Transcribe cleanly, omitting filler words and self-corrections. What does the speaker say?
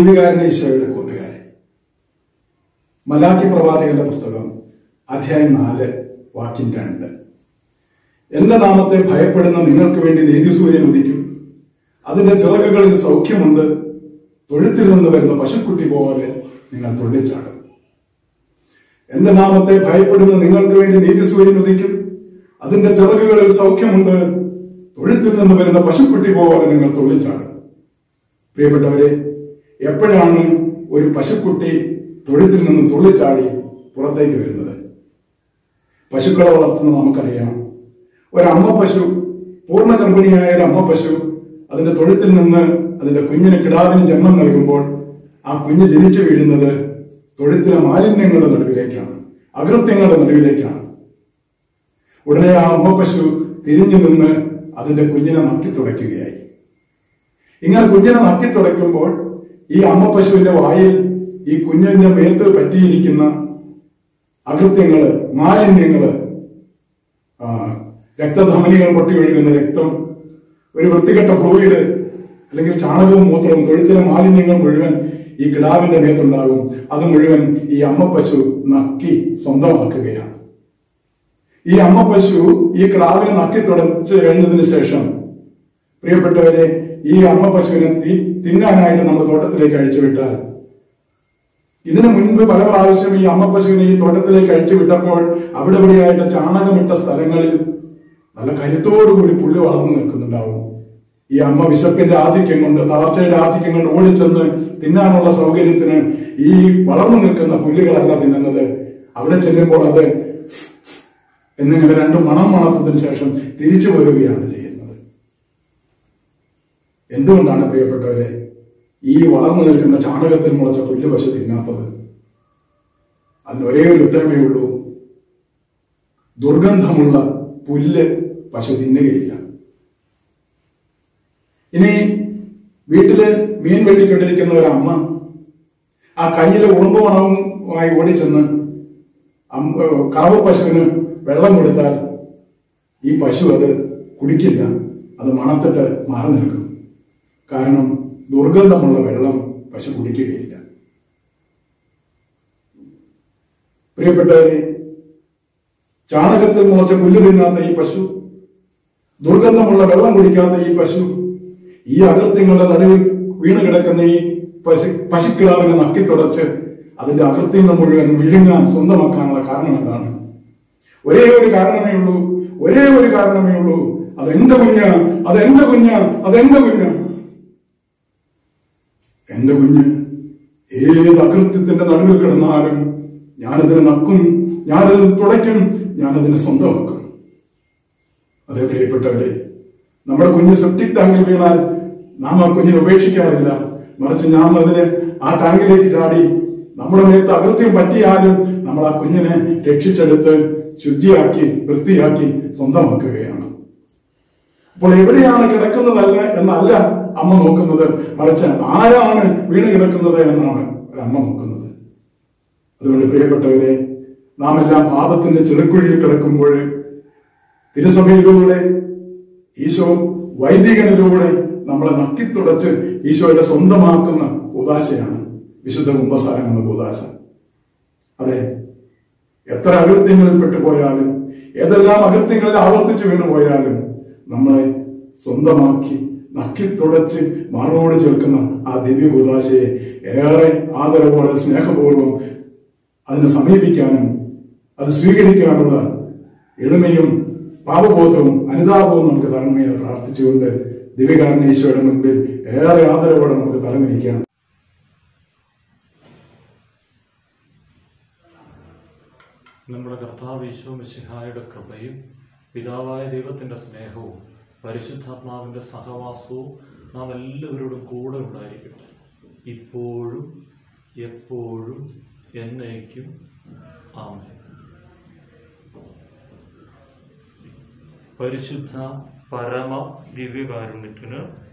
ദിവ്യകാരുണ്യ ഈശോയുടെ കൂട്ടുകാരെ, മലാക്കി പ്രവാചകന്റെ പുസ്തകം അധ്യായം 4 വാക്യം 2. എന്റെ നാമത്തെ ഭയപ്പെടുന്ന നിങ്ങൾക്ക് വേണ്ടി നീതിസൂര്യൻ ഉദിക്കും, അതിന്റെ ചിറകുകളിൽ സൗഖ്യമുണ്ട്, തൊഴുത്തിൽ നിന്ന് വരുന്ന പശുക്കുട്ടി പോലെ നിങ്ങൾ തുള്ളിച്ചാടും. എന്റെ നാമത്തെ ഭയപ്പെടുന്ന നിങ്ങൾക്ക് വേണ്ടി നീതിസൂര്യൻ ഉദിക്കും, അതിന്റെ ചിറകുകളിൽ സൗഖ്യമുണ്ട്, തൊഴുത്തിൽ നിന്ന് വരുന്ന പശുക്കുട്ടി പോലെ നിങ്ങൾ തുള്ളിച്ചാടും. പ്രിയപ്പെട്ടവരെ, എപ്പോഴാണ് ഒരു പശുക്കുട്ടി തൊഴുത്തിൽ നിന്ന് തുള്ളിച്ചാടി പുറത്തേക്ക് വരുന്നത്? പശുക്കളെ വളർത്തുന്ന നമുക്കറിയാം. ഒരമ്മ പശു, പൂർണ്ണ ഗർഭിണിയായ ഒരു അമ്മ പശു അതിന്റെ തൊഴുത്തിൽ നിന്ന് അതിന്റെ കുഞ്ഞിന് കിടാവിന് ജന്മം നൽകുമ്പോൾ ആ കുഞ്ഞ് ജനിച്ചു വീഴുന്നത് തൊഴുത്തിലെ മാലിന്യങ്ങളുടെ നടുവിലേക്കാണ്, അകൃത്യങ്ങളുടെ നടുവിലേക്കാണ്. ഉടനെ ആ അമ്മ പശു തിരിഞ്ഞു നിന്ന് അതിന്റെ കുഞ്ഞിനെ നക്കിത്തുടയ്ക്കുകയായി. ഇങ്ങനെ കുഞ്ഞിനെ നക്കിത്തുടയ്ക്കുമ്പോൾ ഈ അമ്മ പശുവിന്റെ വായിൽ ഈ കുഞ്ഞിന്റെ മേത്ത് പറ്റിയിരിക്കുന്ന അകൃത്യങ്ങള്, മാലിന്യങ്ങള്, രക്തധമനികൾ പൊട്ടി ഒഴുകുന്ന രക്തം, ഒരു വൃത്തികെട്ട ഫ്ലൂയിഡ് അല്ലെങ്കിൽ ചാണകവും മൂത്രവും, തൊഴുത്തിലെ മാലിന്യങ്ങൾ മുഴുവൻ ഈ കിടാവിന്റെ മേത്തുണ്ടാകും. അത് മുഴുവൻ ഈ അമ്മ പശു നക്കി സ്വന്തമാക്കുകയാണ്. ഈ അമ്മ പശു ഈ കിടാവിനെ നക്കി തുടച്ച് കഴിഞ്ഞതിന് ശേഷം, പ്രിയപ്പെട്ടവരെ, ഈ അമ്മ പശുവിനെ തിന്നാനായിട്ട് നമ്മൾ തോട്ടത്തിലേക്ക് അഴിച്ചുവിട്ടാൽ, ഇതിനു മുൻപ് പല പ്രാവശ്യം ഈ അമ്മ പശുവിനെ ഈ തോട്ടത്തിലേക്ക് അഴിച്ചുവിട്ടപ്പോൾ അവിടെ ഇവിടെയായിട്ട് ചാണകമിട്ട സ്ഥലങ്ങളിൽ നല്ല കരുത്തോടുകൂടി പുല്ല് വളർന്നു നിൽക്കുന്നുണ്ടാവും. ഈ അമ്മ വിശപ്പിന്റെ ആധിക്യം കൊണ്ട്, തളർച്ചയുടെ ആധിക്യം കൊണ്ട് ഓടിച്ചെന്ന് തിന്നാനുള്ള സൗകര്യത്തിന് ഈ വളർന്നു നിൽക്കുന്ന പുല്ലുകളല്ല തിന്നുന്നത്. അവിടെ ചെല്ലുമ്പോൾ അത് എന്നിങ്ങനെ രണ്ടും മണം മണത്തതിന് ശേഷം തിരിച്ചു വരികയാണ് ചെയ്യുന്നത്. എന്തുകൊണ്ടാണ് പ്രിയപ്പെട്ടവരെ ഈ വളർന്നു നിൽക്കുന്ന ചാണകത്തിൽ മുളച്ച പുല്ല് പശു തിന്നാത്തത്? അതിന് ഒരേ ഒരു ഉത്തരമേ ഉള്ളൂ: ദുർഗന്ധമുള്ള പുല്ല് പശു തിന്നുകയില്ല. ഇനി വീട്ടില് മീൻ വെട്ടിക്കൊണ്ടിരിക്കുന്ന ഒരമ്മ ആ കയ്യിലെ ഉറുമ്പ് മണവുമായി ഓടിച്ചെന്ന് കറവ പശുവിന് വെള്ളം കൊടുത്താൽ ഈ പശു അത് കുടിക്കില്ല, അത് മണത്തിട്ട് മാറി നിൽക്കും. കാരണം ദുർഗന്ധമുള്ള വെള്ളം പശു കുടിക്കുകയില്ല. പ്രിയപ്പെട്ടവരെ, ചാണകത്തിൽ മുളച്ച പുല്ല് തിന്നാത്ത ഈ പശു, ദുർഗന്ധമുള്ള വെള്ളം കുടിക്കാത്ത ഈ പശു, ഈ അകൃത്യങ്ങളുടെ നടുവിൽ വീണ് കിടക്കുന്ന ഈ പശുക്കിടാവിനെ നക്കിത്തുടച്ച് അതിന്റെ അകൃത്യങ്ങൾ മുഴുവൻ വിഴുങ്ങാൻ, സ്വന്തമാക്കാനുള്ള കാരണം എന്താണ്? ഒരേ ഒരു കാരണമേ ഉള്ളൂ: അതെന്റെ കുഞ്ഞ്, അതെന്റെ കുഞ്ഞ്, അതെന്റെ കുഞ്ഞ്. എന്റെ കുഞ്ഞ് ഏത് അകൃത്യത്തിന്റെ നടുവിൽ കിടന്നാലും ഞാനതിനെ നക്കും, ഞാനതിന് തുടയ്ക്കും, ഞാനതിനെ സ്വന്തമാക്കും. അതേ പ്രിയപ്പെട്ടവരെ, നമ്മുടെ കുഞ്ഞ് സെപ്റ്റിക് ടാങ്കിൽ വീണാൽ നാം ആ കുഞ്ഞിനെ ഉപേക്ഷിക്കാറില്ല. മറിച്ച് നാം അതിന് ആ ടാങ്കിലേക്ക് ചാടി നമ്മുടെ മേത്ത് അകൃത്യം പറ്റിയാലും നമ്മൾ ആ കുഞ്ഞിനെ രക്ഷിച്ചെടുത്ത് ശുദ്ധിയാക്കി, വൃത്തിയാക്കി സ്വന്തമാക്കുകയാണ്. അപ്പോൾ എവിടെയാണ് കിടക്കുന്നതല്ല എന്നല്ല അമ്മ നോക്കുന്നത്, മറിച്ച് ആരാണ് വീണ് കിടക്കുന്നത് എന്നാണ് ഒരമ്മ നോക്കുന്നത്. അതുകൊണ്ട് പ്രിയപ്പെട്ടവരെ, നാം എല്ലാം പാപത്തിന്റെ ചെറുക്കുഴിയിൽ കിടക്കുമ്പോൾ തിരുസഭയിലൂടെ, ഈശോ വൈദികനിലൂടെ നമ്മളെ നക്കിത്തുടച്ച് ഈശോയുടെ സ്വന്തമാക്കുന്ന കൂദാശയാണ് വിശുദ്ധ കുമ്പസാരം എന്ന കൂദാശ. അതെ, എത്ര അകൃത്യങ്ങളിൽ പെട്ടുപോയാലും, ഏതെല്ലാം അകൃത്യങ്ങളിൽ ആവർത്തിച്ചു വീണുപോയാലും നമ്മളെ സ്വന്തമാക്കി നക്കിത്തുടച്ച് മാറോട് ചേർക്കുന്ന ആ ദിവ്യ കൂദാശയെ ഏറെ ആദരവോടെ, സ്നേഹപൂർവ്വം അതിനെ സമീപിക്കാനും അത് സ്വീകരിക്കാനുള്ള എളിമയും പാപബോധവും അനുതാപവും നമുക്ക് തരണമെന്ന് പ്രാർത്ഥിച്ചുകൊണ്ട് ദിവ്യകാരുണ്യ ഈശോയുടെ മുൻപിൽ ഏറെ ആദരവോടെ നമുക്ക് തലമിരിക്കാം. നമ്മുടെ കർത്താവ് ഈശോ മിശിഹായുടെ കൃപയും പിതാവായ ദൈവത്തിൻ്റെ സ്നേഹവും പരിശുദ്ധാത്മാവിൻ്റെ സഹവാസവും നാം എല്ലാവരോടും കൂടെ ഉണ്ടായിരിക്കട്ടെ, ഇപ്പോഴും എപ്പോഴും എന്നേക്കും. ആമേൻ. പരിശുദ്ധ പരമ ദിവ്യകാരുണ്യത്തിന്